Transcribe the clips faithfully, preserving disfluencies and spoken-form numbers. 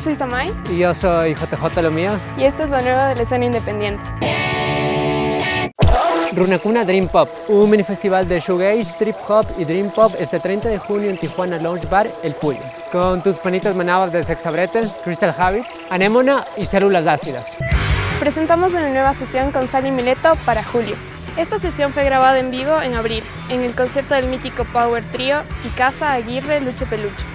soy Samay. Y yo soy J J Lo Mío. Y esto es lo nuevo de la escena independiente. Runakuna Dream Pop, un mini festival de shoegaze, trip hop y dream pop este treinta de junio en Tijuana Lounge Bar, El Puyo. Con tus panitas manadas de Sexabrete, Crystal Habit, Anémona y Células Ácidas. Presentamos una nueva sesión con Sally Mileto para julio. Esta sesión fue grabada en vivo en abril, en el concierto del mítico Power Trio y Casa Aguirre Luche Peluche.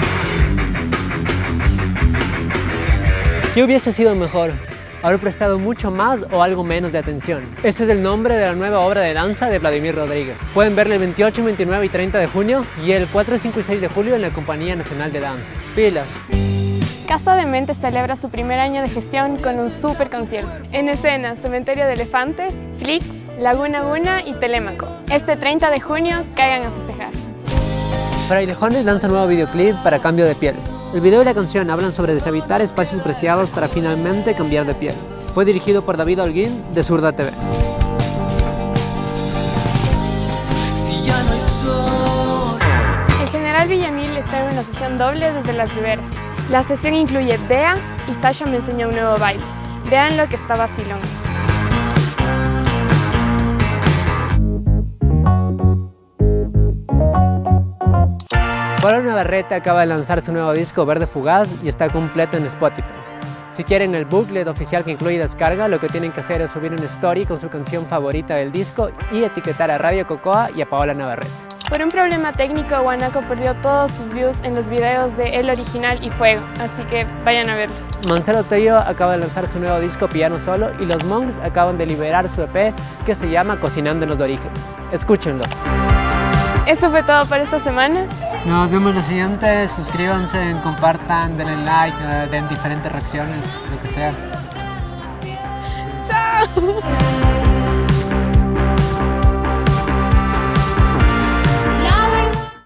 ¿Qué hubiese sido mejor? ¿Haber prestado mucho más o algo menos de atención? Este es el nombre de la nueva obra de danza de Vladimir Rodríguez. Pueden verla el veintiocho, veintinueve y treinta de junio y el cuatro, cinco y seis de julio en la Compañía Nacional de Danza. ¡Pilas! Casa de Mente celebra su primer año de gestión con un super concierto. En escena, Cementerio de Elefantes, Flick, Laguna Guna y Telémaco. Este treinta de junio, caigan a festejar. Frailejones lanza un nuevo videoclip para Cambio de Piel. El video y la canción hablan sobre deshabitar espacios preciados para finalmente cambiar de piel. Fue dirigido por David Holguín de Zurda T V. Si ya no hay sol. El General Villamil les trae una sesión doble desde Las Riberas. La sesión incluye Dea y Sasha me enseña un nuevo baile. Vean lo que está vacilón. Paola Navarrete acaba de lanzar su nuevo disco Verde Fugaz y está completo en Spotify. Si quieren el booklet oficial que incluye descarga, lo que tienen que hacer es subir una story con su canción favorita del disco y etiquetar a Radio Cocoa y a Paola Navarrete. Por un problema técnico, Guanaco perdió todos sus views en los videos de El Original y Fuego, así que vayan a verlos. Mancero Trio acaba de lanzar su nuevo disco Piano Solo y los Monks acaban de liberar su E P que se llama Cocinando en los Orígenes. Escúchenlos. Eso fue todo por esta semana. Nos vemos la siguiente. Suscríbanse, compartan, denle like, den diferentes reacciones, lo que sea. ¡Chao!